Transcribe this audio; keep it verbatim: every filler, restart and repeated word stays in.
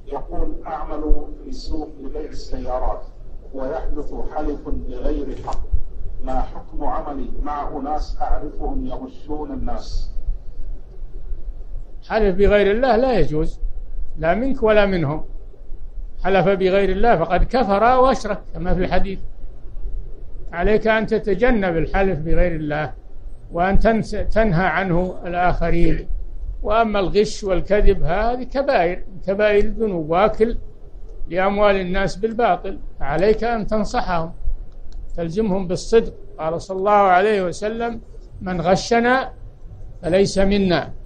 يقول أعمل في سوق لبيع السيارات ويحدث حلف بغير حق، ما حكم عملي مع أناس أعرفهم يغشون الناس؟ حلف بغير الله لا يجوز، لا منك ولا منهم. حلف بغير الله فقد كفر واشرك كما في الحديث. عليك أن تتجنب الحلف بغير الله وأن تنهى عنه الآخرين. وأما الغش والكذب هذه كبائر كبائر الذنوب، واكل لأموال الناس بالباطل، عليك أن تنصحهم تلزمهم بالصدق. قال صلى الله عليه وسلم: من غشنا فليس منا.